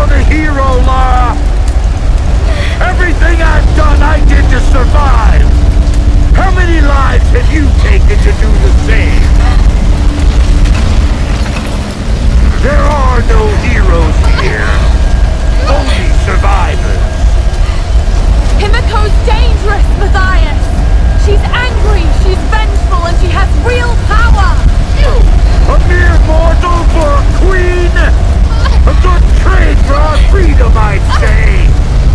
for the hero law! Everything I've done, I did to survive! How many lives have you taken to do the same? There are no heroes here. Only survivors. Himiko's dangerous, Matthias! She's angry, she's vengeful, and she has real power! A mere mortal for a queen? A good trade for our freedom, I'd say!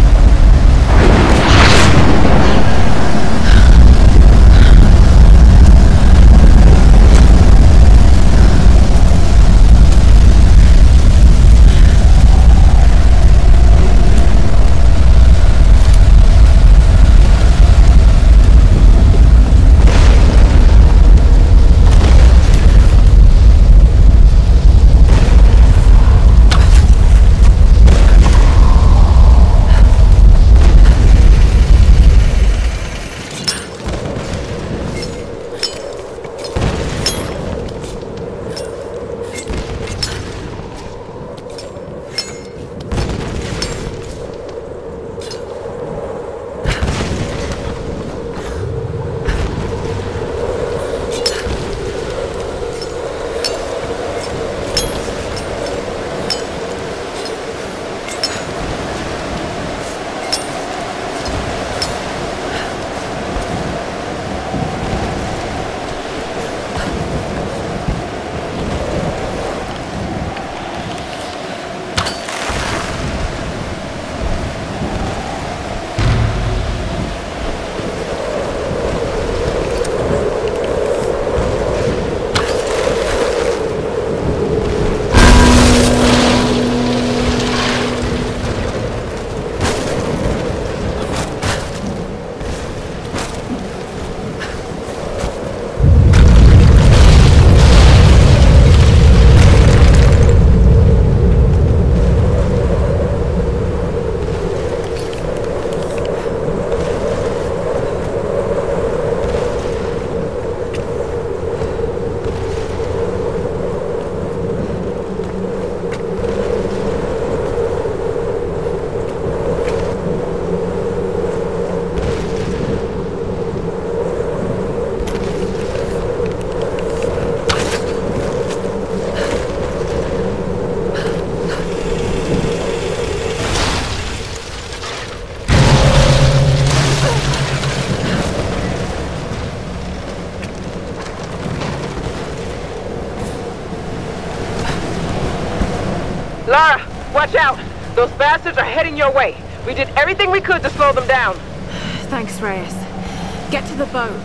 Lara, watch out! Those bastards are heading your way. We did everything we could to slow them down. Thanks, Reyes. Get to the boat.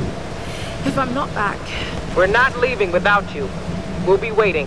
If I'm not back... We're not leaving without you. We'll be waiting.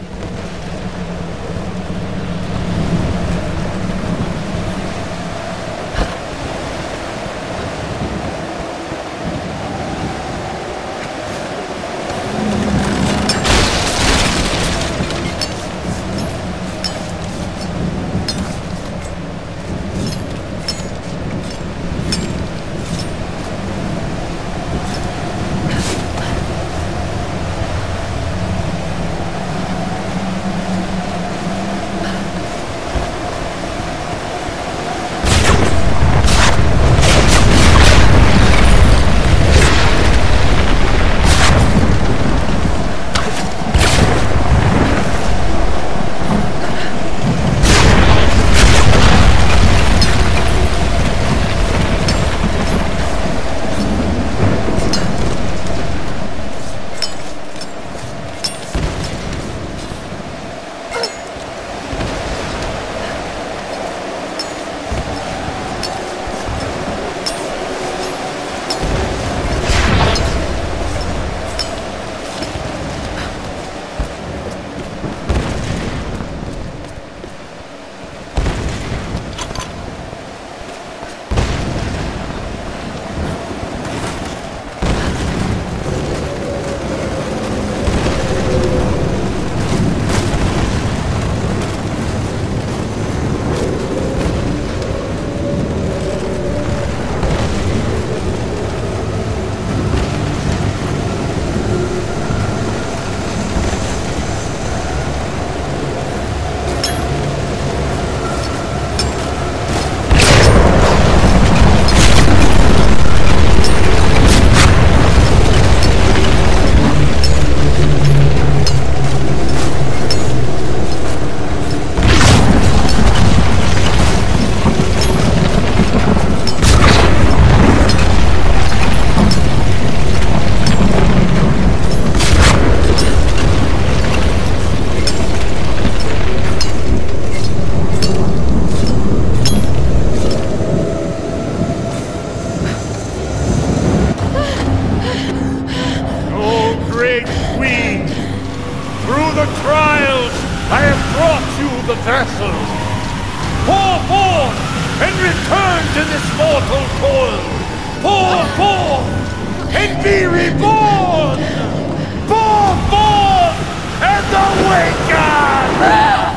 I have brought you the vessel. Pour forth and return to this mortal coil. Pour forth and be reborn. Pour forth and awaken.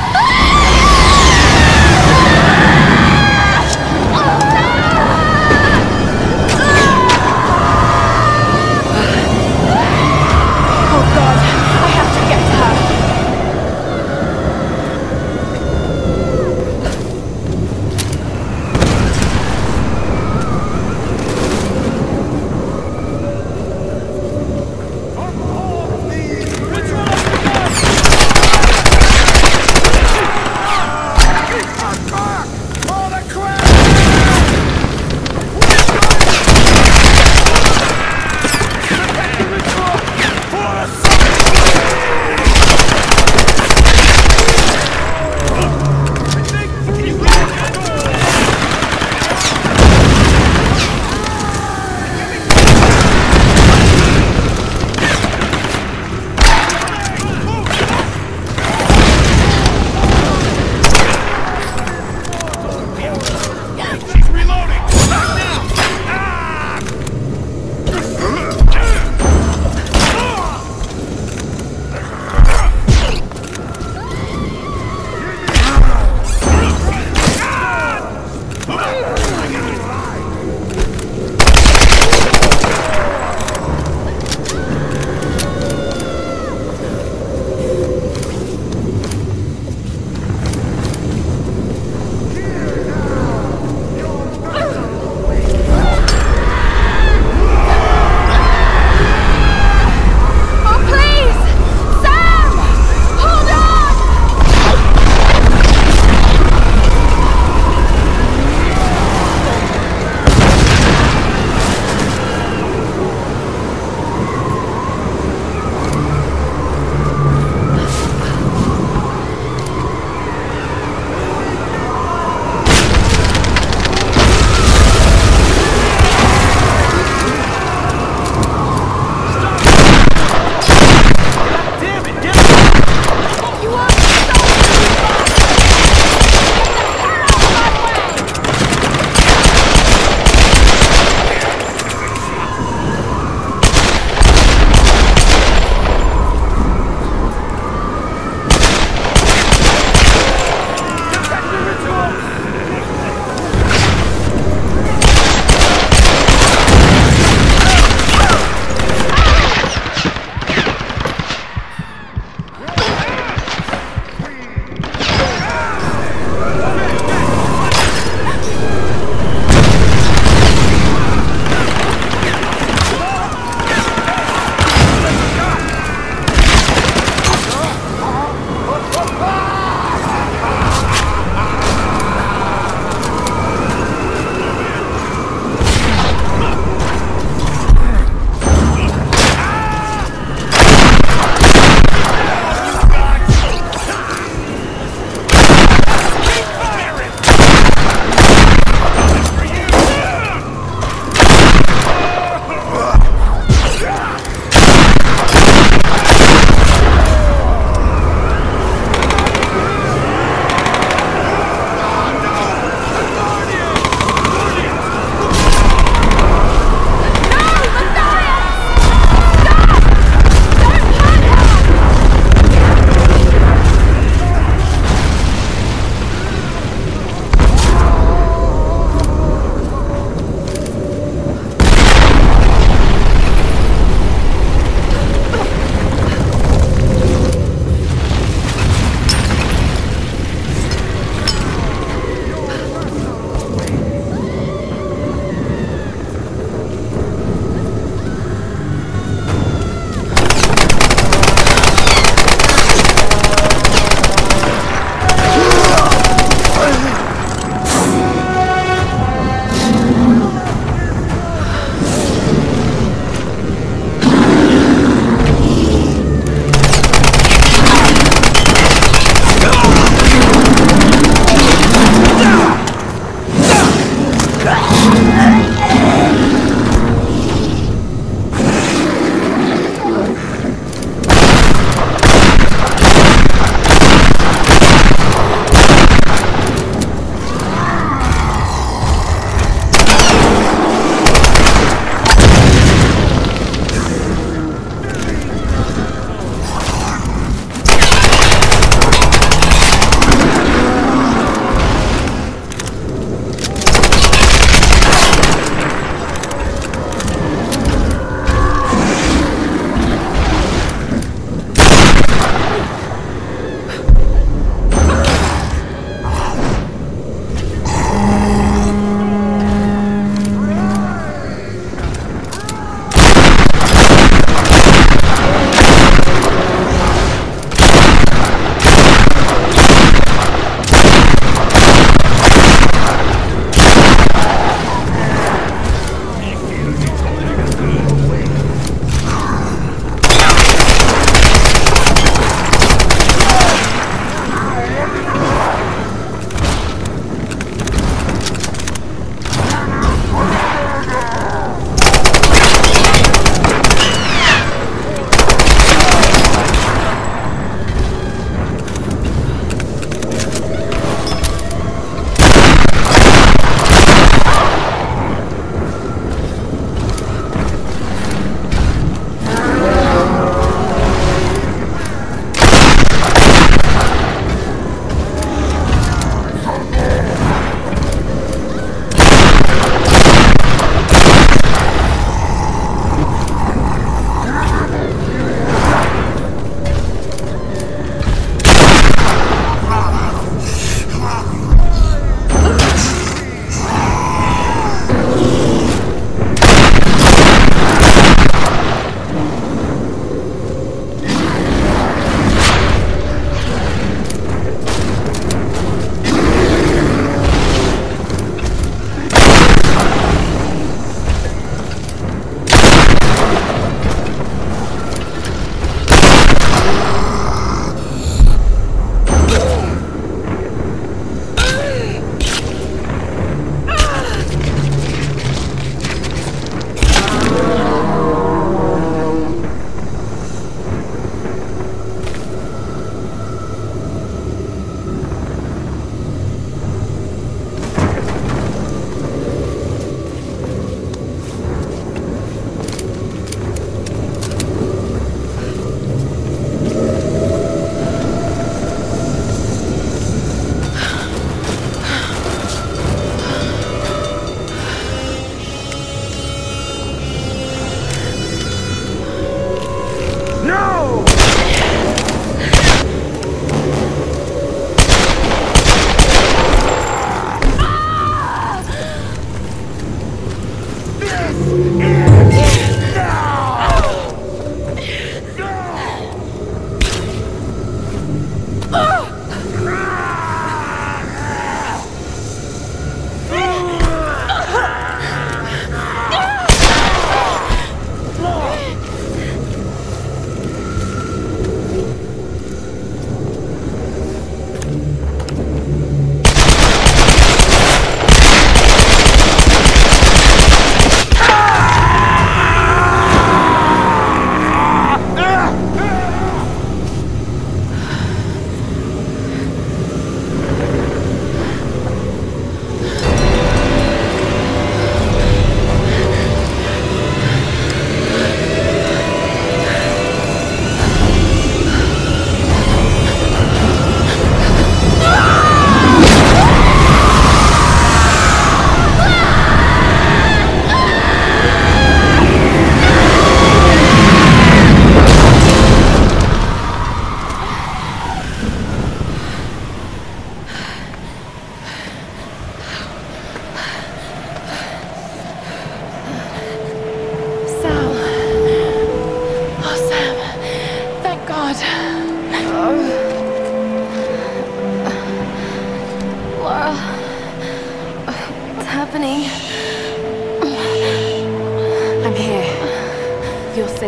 Oh God, I have to get to her.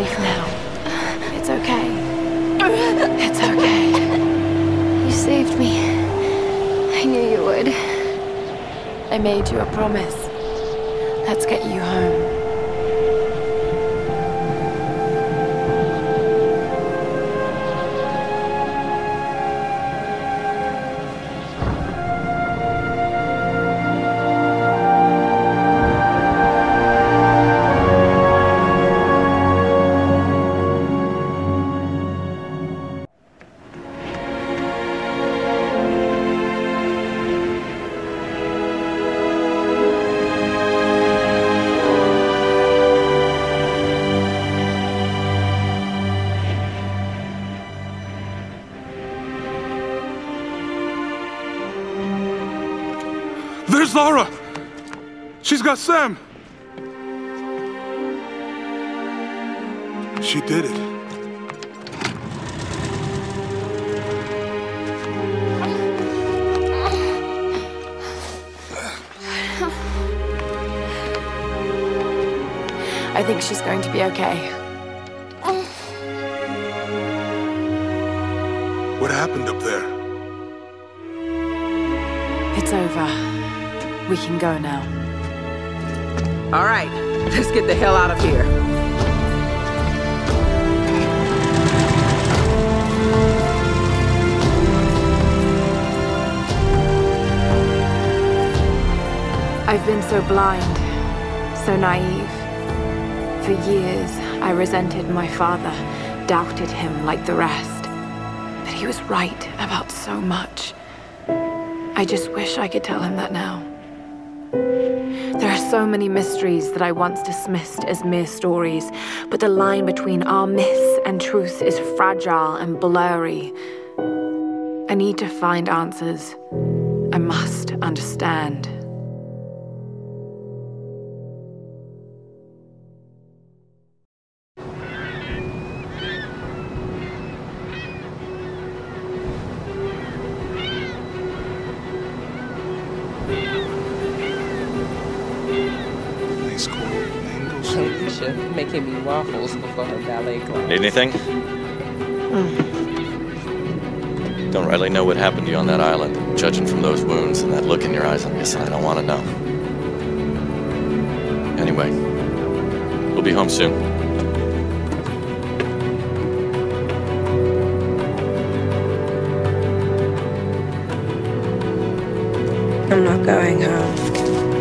safe now. It's okay. It's okay. You saved me. I knew you would. I made you a promise. Let's get you home. There's Lara! She's got Sam! She did it. I think she's going to be okay. What happened up there? It's over. We can go now. All right, let's get the hell out of here. I've been so blind, so naive. For years, I resented my father, doubted him like the rest. But he was right about so much. I just wish I could tell him that now. There are so many mysteries that I once dismissed as mere stories, but the line between our myths and truth is fragile and blurry. I need to find answers. I must understand. Alicia making me waffles before her ballet class. Need anything? Don't really know what happened to you on that island. Judging from those wounds and that look in your eyes, I'm guessing I don't want to know. Anyway, we'll be home soon. I'm not going home.